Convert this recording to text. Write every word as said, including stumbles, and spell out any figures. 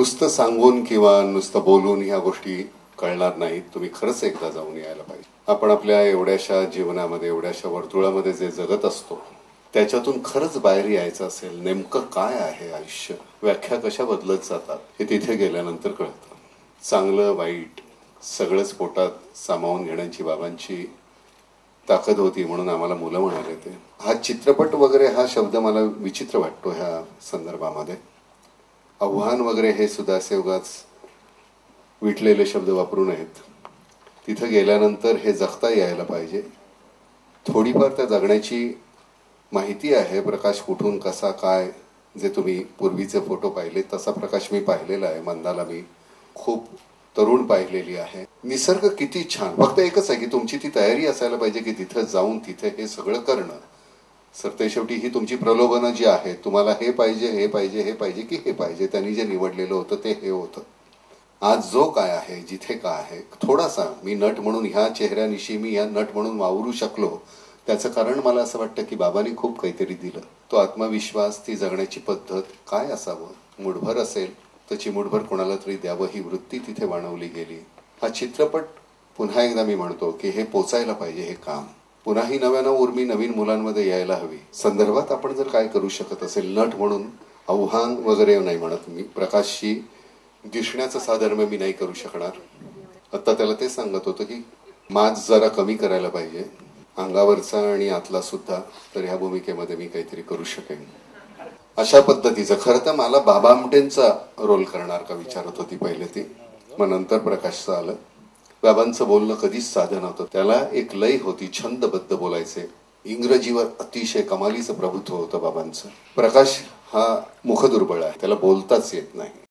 नुसतं सांगून किंवा नुसतं बोलून ह्या गोष्टी कळणार नाहीत. तुम्ही खरंच एकदा जाऊन यायला पाहिजे. आपण आपल्या एवढ्याशा जीवनामध्ये एवढ्याशा वर्तुळामध्ये जे जगत असतो त्याच्यातून खरंच बाहेर यायचं असेल, नेमकं काय आहे आयुष्य, व्याख्या कशा बदलत जातात हे तिथे गेल्यानंतर कळतं. चांगलं वाईट सगळंच पोटात सामावून घेण्याची बाबांची ताकद होती, म्हणून आम्हाला मुलं म्हणाले. ते हा चित्रपट वगैरे हा शब्द मला विचित्र वाटतो ह्या संदर्भामध्ये. आव्हान वगैरे हे सुद्धा असे उगाच विटलेले शब्द वापरू नयेत. तिथं गेल्यानंतर हे जगता यायला पाहिजे. थोडीफार त्या जगण्याची माहिती आहे. प्रकाश कुठून कसा काय, जे तुम्ही पूर्वीचे फोटो पाहिले तसा प्रकाश मी पाहिलेला आहे. मंदाला मी खूप तरुण पाहिलेली आहे. निसर्ग किती छान. फक्त एकच आहे की तुमची ती तयारी असायला पाहिजे की तिथं जाऊन तिथे हे सगळं करणं. सरते शेवटी ही तुमची प्रलोभनं जी आहेत, तुम्हाला हे पाहिजे हे पाहिजे हे पाहिजे की हे पाहिजे, त्यांनी जे निवडलेलं होतं ते हे होतं. आज जो काय आहे, जिथे काय आहे, थोडासा मी नट म्हणून ह्या चेहऱ्यानिशी मी ह्या नट म्हणून वावरू शकलो, त्याचं कारण मला असं वाटतं की बाबांनी खूप काहीतरी दिलं. तो आत्मविश्वास, ती जगण्याची पद्धत काय असावं, मुठभर असेल तर चिमुटभर कोणाला तरी द्यावं, ही वृत्ती तिथे वाणवली गेली. हा चित्रपट पुन्हा एकदा मी म्हणतो की हे पोचायला पाहिजे. हे काम पुन्हा ही नव्यानं उर्मी नवीन मुलांमध्ये यायला हवी. संदर्भात आपण जर काय करू शकत असेल, नट म्हणून आव्हान वगैरे नाही म्हणत मी, प्रकाशशी दिसण्याचं साधर्म मी नाही करू शकणार. आता त्याला ते सांगत होतं की माज जरा कमी करायला पाहिजे, अंगावरचा आणि आतला सुद्धा, तर ह्या भूमिकेमध्ये मी काहीतरी करू शकेन अशा पद्धतीचं. खरं तर मला बाबा आमटेंचा रोल करणार का विचारत होती पहिले ती, मग नंतर प्रकाशचं आलं. बाबांचं बोलणं कधीच साधं नव्हतं. त्याला एक लय होती, छंदबद्ध बोलायचे. इंग्रजीवर अतिशय कमालीचं प्रभुत्व होतं बाबांचं. प्रकाश हा मुखदुर्बळ आहे, त्याला बोलताच येत नाही.